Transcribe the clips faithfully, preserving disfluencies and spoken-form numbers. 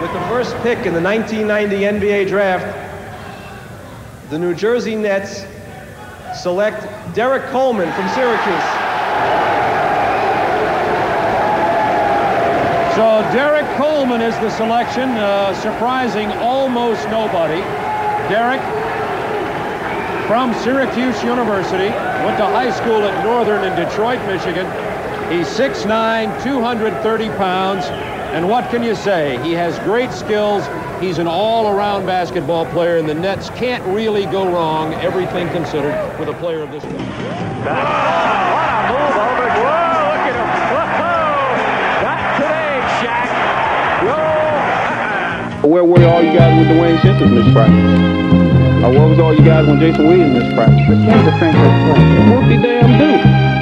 With the first pick in the nineteen ninety N B A draft, the New Jersey Nets select Derek Coleman from Syracuse. So Derek Coleman is the selection, uh, surprising almost nobody. Derek from Syracuse University, went to high school at Northern in Detroit, Michigan. He's six nine, two hundred thirty pounds. And what can you say? He has great skills. He's an all-around basketball player, and the Nets can't really go wrong, everything considered, with a player of this kind. Oh, what a move over. Whoa, look at him. Whoa, not today, Shaq. Whoa. Where were all you guys with Dwayne Simpson missed practice? Or where was all you guys when Jason Williams missed practice? The team's a franchise player. Whoop de damn do.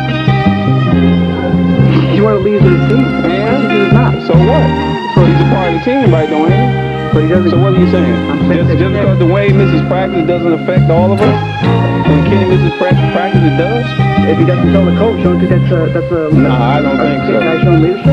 You want to leave the team? Man, he does not. So what? So he's a part of the team, right, Dwayne? But he doesn't. So what are you saying? I'm saying just just because Dwayne misses practice doesn't affect all of us? When Kenny misses practice, practice it does? If he doesn't tell the coach, don't you think that's a that's a? No, I don't think so. Guy showing leadership.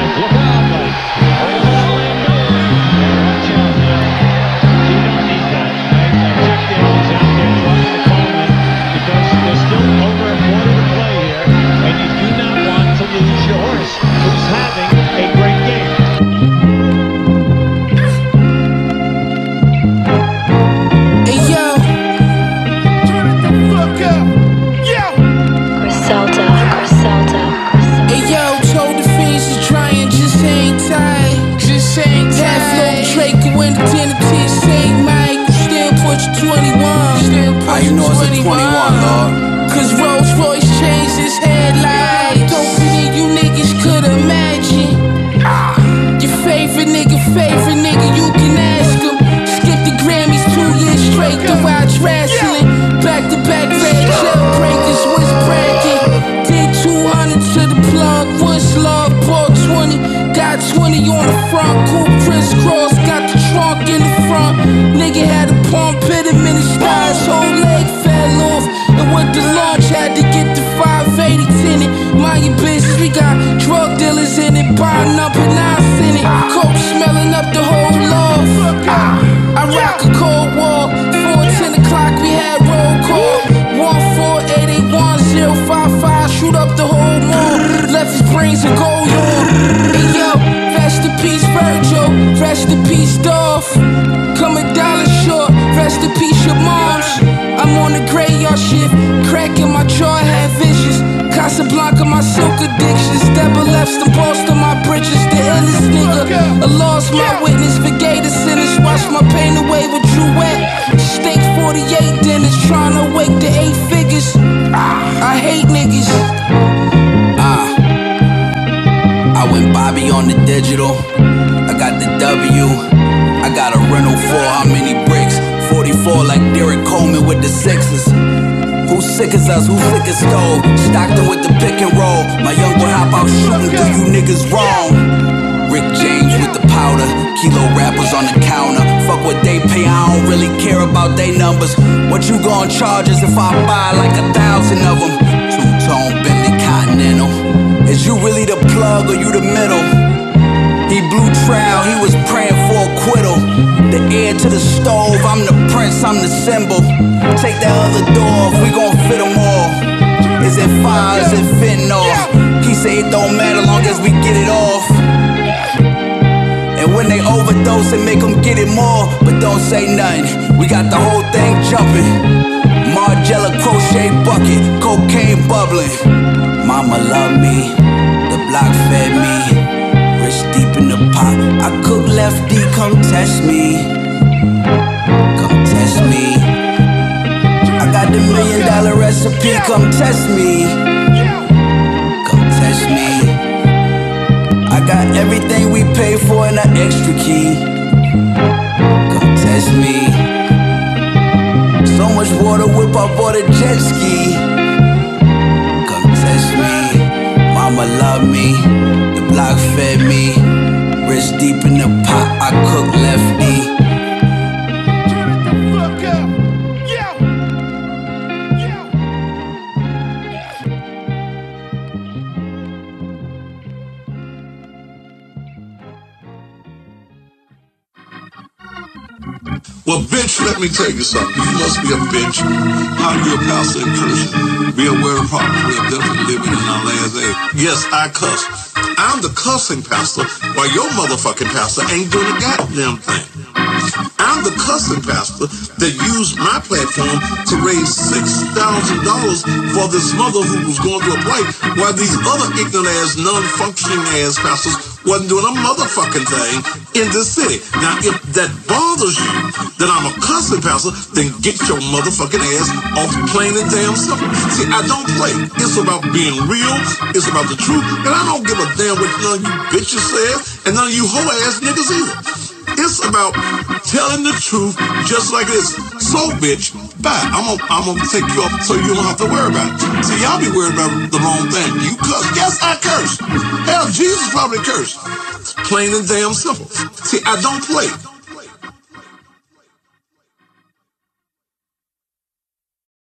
How you know it's a twenty-one, Lord? Cause Rolls Royce changed his headlights. Don't believe you niggas could imagine. Ah, your favorite nigga, favorite nigga, you can ask him. Skip the Grammys two years straight to watch wrestling. Back to back red jailbreakers was bragging. Did two hundred to the plug, one slug, bought twenty. Got twenty on the front, cool crisscross, got the trunk in the front. Nigga had a pump, hit him in his thighs, whole leg fell off. And with the launch, had to get the five eighty tinted. Mind your business, we got drug dealers in it, buying up and nines in it. Coke smelling up the whole loft. I rock a cold wall. Four ten o'clock, we had roll call. One four eight eight one zero five five, shoot up the whole mall. Left his brains and gold on. Hey yo, rest in peace Virgil, rest in peace Dolph. Come a dollar short, rest in peace your moms. I'm on the graveyard shift, cracking my jaw, had vicious. Casablanca, my silk addictions. Double F's, the Boston, my bridges. The illest nigga, I lost my witness. Forgave the sinners, washed my pain away with Jouet. Steak forty-eight dinners, trying to wake the eight figures. I hate niggas. Ah, I went Bobby on the digital. I got the W. I got a rental for how many bricks? forty-four like Derek Coleman with the sixes. Who sick as us? Who sick as stove? Stockton with the pick and roll. My young boy hop out shooting, do you niggas wrong? Rick James with the powder. Kilo rappers on the counter. Fuck what they pay, I don't really care about they numbers. What you gon' charge us if I buy like a thousand of them? Two-tone Bentley Continental. Is you really the plug or you the middle? He blew trial, he was praying for acquittal. The heir to the stove, I'm the prince, I'm the symbol. Take that other door off, we gon' fit them all. Is it fire, is it fentanyl? He say it don't matter long as we get it off. And when they overdose, they make them get it more. But don't say nothing, we got the whole thing jumping. Margiela crochet bucket, cocaine bubbling. Mama love me, the block fed me. Deep in the pot, I cook lefty, come test me. Come test me. I got the million dollar recipe, come test me. Come test me. I got everything we pay for in an extra key. Come test me. So much water whip, I bought a jet ski. Come test me. Mama love me, the block fed me. Wrist deep in the pot, I cook lefty. Well, bitch, let me tell you something. You must be a bitch. How you a pastor and cursing? Be aware of problems we are definitely living in our last days. Yes, I cuss. I'm the cussing pastor, while your motherfucking pastor ain't doing a goddamn thing. I'm the cussing pastor that used my platform to raise six thousand dollars for this mother who was going through a plight, while these other ignorant ass, non-functioning ass pastors wasn't doing a motherfucking thing in this city. Now, if that bothers you, that I'm a cussing pastor, then get your motherfucking ass off plain and damn simple. See, I don't play. It's about being real. It's about the truth. And I don't give a damn what none of you bitches says, and none of you hoe ass niggas either. It's about telling the truth just like this. So, bitch, bye. I'm gonna, I'm gonna take you up so you don't have to worry about it. See, y'all be worried about the wrong thing. You cuss. Yes, I curse. Hell, Jesus probably cursed. Plain and damn simple. See, I don't play.